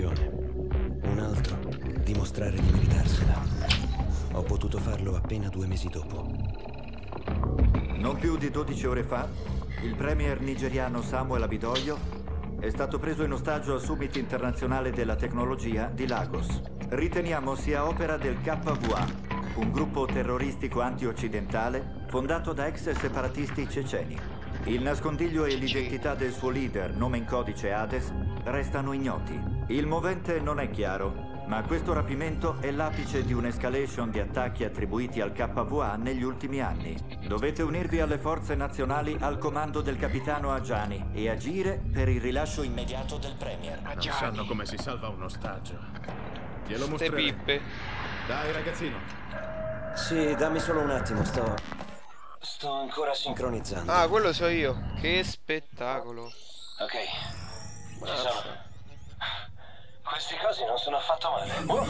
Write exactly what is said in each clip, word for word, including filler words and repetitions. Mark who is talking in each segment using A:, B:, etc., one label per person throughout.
A: missione. Un altro, dimostrare di meritarsela. Ho potuto farlo appena due mesi dopo.
B: Non più di dodici ore fa, il premier nigeriano Samuel Abidoyo è stato preso in ostaggio al Summit internazionale della tecnologia di Lagos. Riteniamo sia opera del K V A, un gruppo terroristico anti-occidentale fondato da ex separatisti ceceni. Il nascondiglio e l'identità del suo leader, nome in codice Hades, restano ignoti. Il movente non è chiaro, ma questo rapimento è l'apice di un'escalation di attacchi attribuiti al K V A negli ultimi anni. Dovete unirvi alle forze nazionali al comando del capitano Ajani e agire per il rilascio immediato del premier.
C: Non sanno come si salva un ostaggio. Glielo
D: Ste
C: mostrerei.
D: pippe.
C: Dai, ragazzino.
A: Sì, dammi solo un attimo, sto... Sto ancora sincronizzando.
D: Ah, quello so io. Che spettacolo.
A: Ok, ci sono. Questi cosi non sono affatto male. Oh.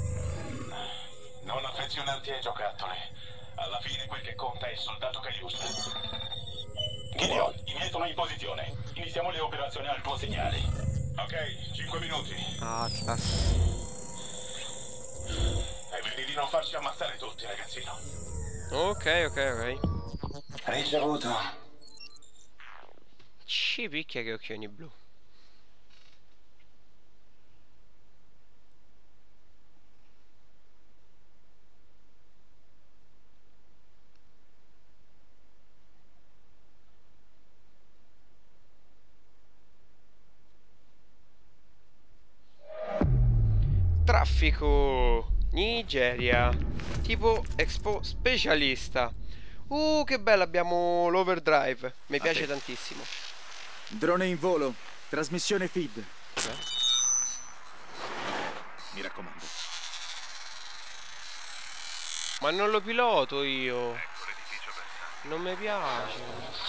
E: Non affezionarti ai giocattoli. Alla fine quel che conta è il soldato che li usa. Gideon, i miei sono in posizione. Iniziamo le operazioni al tuo segnale. Ok, cinque minuti.
D: Atlas.
E: E vedi di non farci ammazzare tutti, ragazzino.
D: Ok, ok, ok.
A: Ricevuto.
D: Ci picchia che occhioni blu. Traffico Nigeria, tipo Expo specialista. Uh, che bello, abbiamo l'overdrive. Mi piace tantissimo.
F: Drone in volo, trasmissione feed.
D: Okay.
C: Mi raccomando.
D: Ma non lo piloto io. Non mi piace.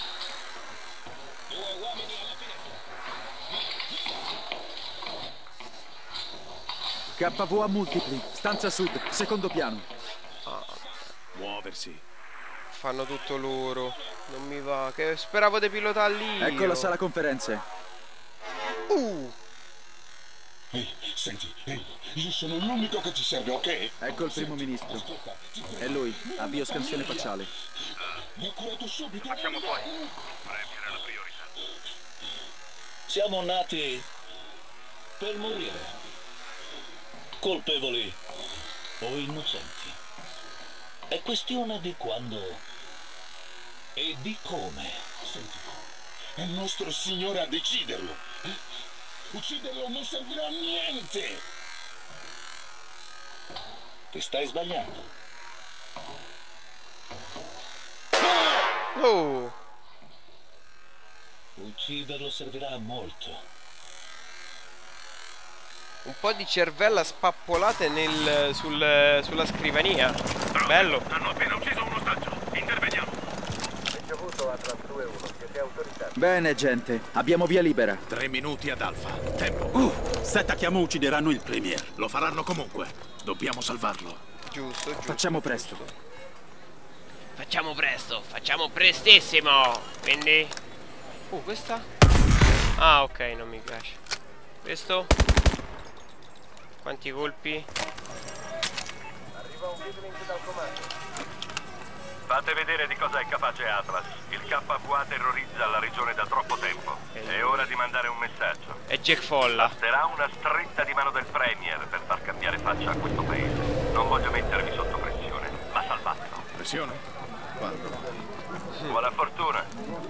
F: K V A multipli, stanza sud, secondo piano.
D: Ah,
C: Muoversi.
D: fanno tutto loro. Non mi va. Che speravo di pilotare lì.
F: Ecco la sala conferenze.
D: Uh.
E: Ehi, senti, ehi, io sono l'unico che ti serve, ok?
F: Ecco il primo ministro.
E: Ascolta, ti prego.
F: È lui, avvio scansione facciale.
E: Vi ho curato subito.
G: Facciamo poi. Premier è la priorità.
H: Siamo nati per morire. Colpevoli o innocenti. È questione di quando e di come.
E: Senti, è il nostro Signore a deciderlo. Eh? Ucciderlo non servirà a niente.
H: Ti stai sbagliando.
D: Oh.
H: Ucciderlo servirà a molto.
D: Un po' di cervella spappolate nel, sul, sulla scrivania. Bello.
G: Hanno appena ucciso un ostaggio. Interveniamo.
A: Ricevuto Atlas due uno, siete autorizzati.
F: Bene, gente, abbiamo via libera.
C: Tre minuti ad Alfa. Tempo.
F: Uh, se attacchiamo uccideranno il premier.
C: Lo faranno comunque. Dobbiamo salvarlo.
D: Giusto, giusto.
F: Facciamo presto.
D: Facciamo presto, facciamo prestissimo. Quindi... Uh, questa? Ah, ok, non mi piace. Questo? Quanti colpi?
A: Arriva un Viglink dal comando.
G: Fate vedere di cosa è capace Atlas. Il K V A terrorizza la regione da troppo tempo. È ora di mandare un messaggio.
D: È Jack Folla.
G: Basterà una stretta di mano del Premier per far cambiare faccia a questo paese. Non voglio mettervi sotto pressione, ma salvatelo.
C: Pressione? Quando?
G: Buona fortuna.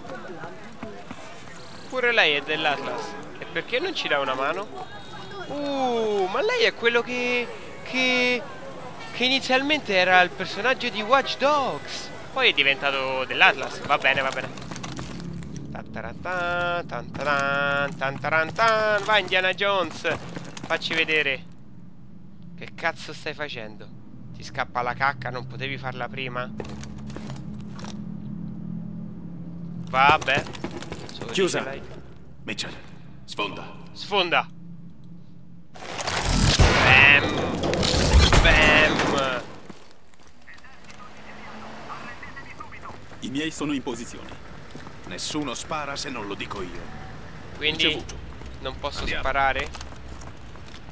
D: Pure lei è dell'Atlas. E perché non ci dà una mano? Uh, ma lei è quello che... Che... Che inizialmente era il personaggio di Watch Dogs. Poi è diventato dell'Atlas. Va bene, va bene. Tantaratan, tantaran, tantaran, tan. Vai Indiana Jones. Facci vedere. Che cazzo stai facendo? Ti scappa la cacca, non potevi farla prima? Vabbè. Solo
F: Chiusa.
D: dice lei.
C: Mitchell, sfonda.
D: Sfonda. Bam. Bam.
F: I miei sono in posizione.
C: Nessuno spara se non lo dico io.
D: Quindi
C: Ricevuto.
D: non posso
C: Andiamo.
D: sparare?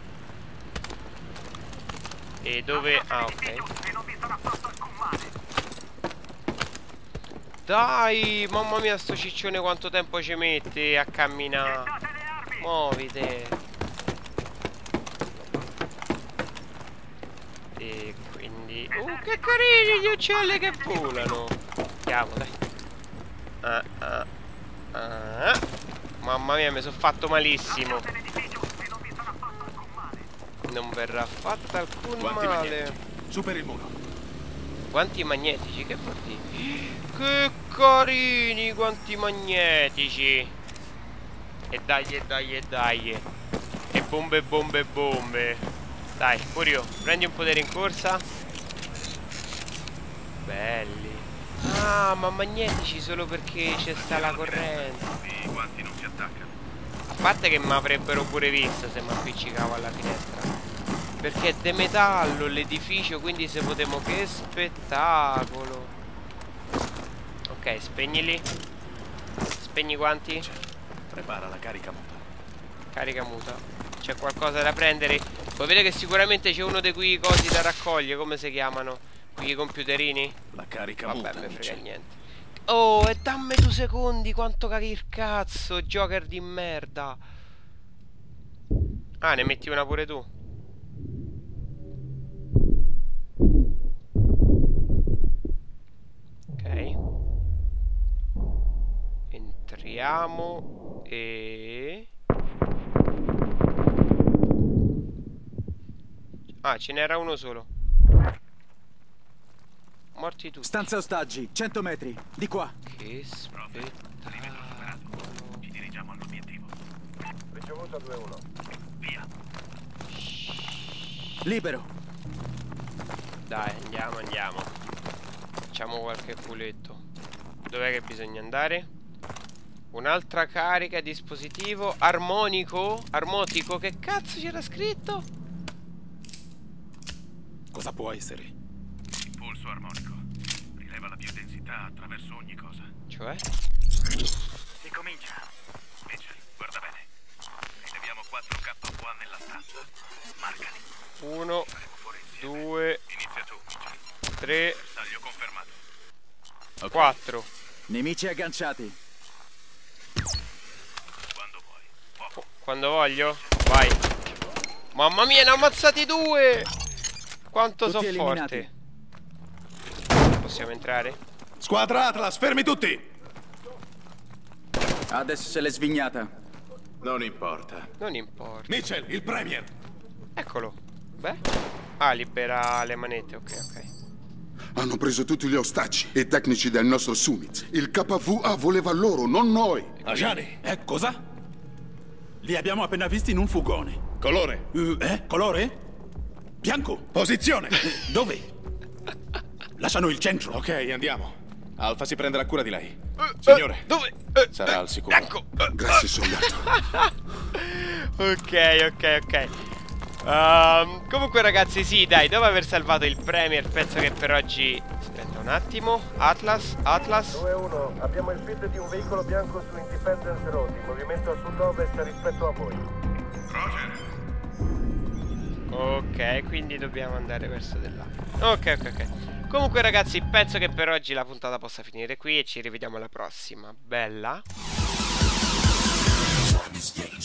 D: E dove... Ah, ok. Dai, mamma mia, sto ciccione quanto tempo ci mette a camminare. Muovite. E quindi... Uh, che carini gli uccelli che volano. Andiamo, dai. Ah, ah, ah. Mamma mia, mi sono fatto malissimo. Non verrà fatta alcun
C: Guanti
D: male.
C: magnetici. Su per il muro.
D: Guanti magnetici, che vuol dire? Che carini guanti magnetici. E dai, e dai, e dai. E bombe, bombe, bombe. Dai, pure io. Prendi un potere in corsa. Belli. Ah, ma magnetici solo perché c'è sta la corrente.
G: I guanti non si attaccano.
D: A parte che mi avrebbero pure visto se mi appiccicavo alla finestra. Perché è de metallo l'edificio, quindi se potremo... Che spettacolo. Ok, spegnili. Spegni i guanti.
C: Prepara la carica muta.
D: Carica muta. C'è qualcosa da prendere. Vuoi vedere che sicuramente c'è uno di quei cosi da raccogliere. Come si chiamano? Quei computerini?
C: La carica
D: Vabbè,
C: muta.
D: me frega
C: Mitchell.
D: niente. Oh, e dammi due secondi. Quanto caghi il cazzo, Joker di merda. Ah, ne metti una pure tu. Ok. Entriamo. E... Ah, ce n'era uno solo. Morti tutti.
F: Stanza ostaggi, cento metri, di qua.
D: Che spettacolo.
G: Ci dirigiamo all'obiettivo.
E: Ricevuto due uno.
G: Via.
F: Libero.
D: Dai, andiamo, andiamo. Facciamo qualche culetto. Dov'è che bisogna andare? Un'altra carica, dispositivo armonico. Armotico, che cazzo c'era scritto?
C: Cosa può essere?
G: Impulso armonico. Rileva la biodensità attraverso ogni cosa.
D: Cioè?
G: Si comincia. Mitchell, guarda bene. Rileviamo quattro K V A nella stanza. Marcali.
D: Uno, due,
G: Inizia tu, Mitchell.
D: tre,
G: Bersaglio confermato.
C: Ok.
D: quattro.
F: Nemici agganciati.
G: Quando vuoi. Fuoco.
D: Quando voglio? Vai. Mamma mia, ne ho ammazzati due. Quanto
F: Tutti
D: so
F: eliminati.
D: forte. Possiamo entrare?
C: Squadra Atlas, fermi tutti!
F: Adesso se l'è svignata.
C: Non importa.
D: Non importa.
C: Mitchell, il Premier!
D: Eccolo. Beh. Ah, libera le manette, ok, ok.
I: Hanno preso tutti gli ostaggi e i tecnici del nostro summit. Il K V A voleva loro, non noi.
C: Ajani, eh, cosa?
F: Li abbiamo appena visti in un fugone.
C: Colore.
F: Uh, eh? Colore? Bianco.
C: Posizione!
F: Dove? Lasciano il centro.
C: Ok, andiamo. Alfa si prenderà cura di lei.
D: Eh,
C: Signore,
D: eh, dove? Eh,
C: sarà
D: eh,
C: al sicuro.
D: Bianco. Eh,
I: Grazie, soldato.
D: Ok, ok, ok. Um, comunque ragazzi, sì, dai, dopo aver salvato il Premier, penso che per oggi... Aspetta un attimo. Atlas, Atlas.
E: due uno, abbiamo il feed di un veicolo bianco su Independence Road, in movimento a sud-ovest rispetto a voi.
G: Roger.
D: Ok, quindi dobbiamo andare verso di là. Ok, ok, ok. Comunque ragazzi, penso che per oggi la puntata possa finire qui e ci rivediamo alla prossima. Bella.